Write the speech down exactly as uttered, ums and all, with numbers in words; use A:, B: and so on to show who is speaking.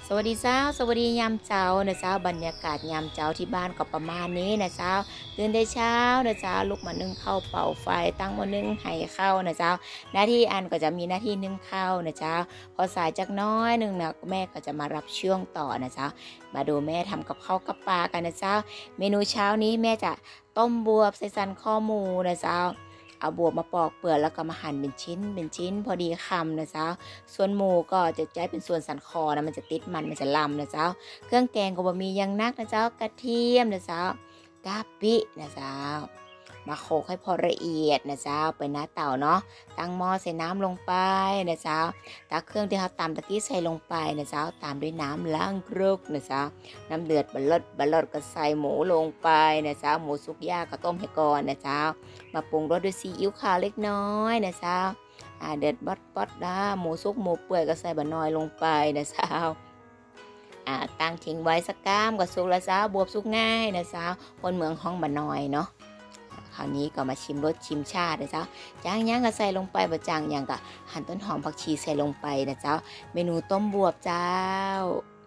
A: สวัสดีเจ้าสวัสดียามเช้านะเจ้าบรรยากาศยามเช้าที่บ้านก็ประมาณนี้นะเจ้าตื่นแต่เช้านะเจ้าลุกมานึ่งข้าวเป่าไฟตั้งมานึ่งไห้ข้าวนะเจ้าหน้าที่อันก็จะมีหน้าที่นึ่งข้าวนะเจ้าพอสายจากน้อยหนึ่งนะแม่ก็จะมารับช่วงต่อนะเจ้ามาดูแม่ทำกับข้าวกับปลากันนะเจ้าเมนูเช้านี้แม่จะต้มบวบใส่สันข้อหมูนะเจ้าเอาบวบมาปอกเปลือกแล้วก็มาหั่นเป็นชิ้นเป็นชิ้นพอดีคำนะเจ้าส่วนหมูก็จะใช้เป็นส่วนสันคอนะมันจะติดมันมันจะลำนะเจ้าเครื่องแกงก็บะมียังนักนะเจ้ากระเทียมนะเจ้ากะปินะเจ้ามาโขลกให้พอละเอียดนะเจ้าเป็นน้าเต่าเนาะตั้งหม้อใส่น้ำลงไปนะเจ้าตักเครื่องที่เราตำตะกี้ใส่ลงไปนะเจ้าตามด้วยน้ำล้างครึกนะเจ้าน้ำเดือดบัลลดบัลลดก็ใส่หมูลงไปนะเจ้าหมูสุกย่าก็ต้มให้ก่อนนะเจ้ามาปรุงรสด้วยซีอิ๊วขาวเล็กน้อยนะเจ้าอ่าเดือดบดบดนะหมูสุกหมูเปื่อยก็ใส่บะนอยลงไปนะเจ้าอ่าตั้งทิ้งไว้สักก้ามก็สุกแล้วเจ้าบวบสุกง่ายนะเจ้าคนเมืองห้องบะนอยเนาะคราวนี้ก็มาชิมรสชิมชาตินะเจ้าจางย่างก็ใส่ลงไปบะจางย่างก็หั่นต้นหอมผักชีใส่ลงไปนะเจ้าเมนูต้มบวบเจ้า